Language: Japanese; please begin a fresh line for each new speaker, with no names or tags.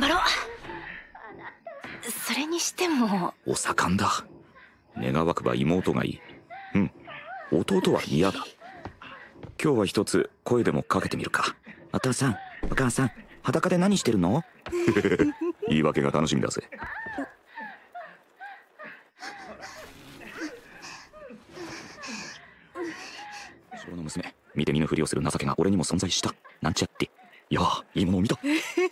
ろ。それにしても
お盛んだ。願わくば妹がいい。うん、弟は嫌だ。今日は一つ声でもかけてみるか。お父さん、お母さん、裸で何してるの？言い訳が楽しみだぜ。城の娘、見て見ぬふりをする情けが俺にも存在した。なんちゃって。いや、いいものを見た。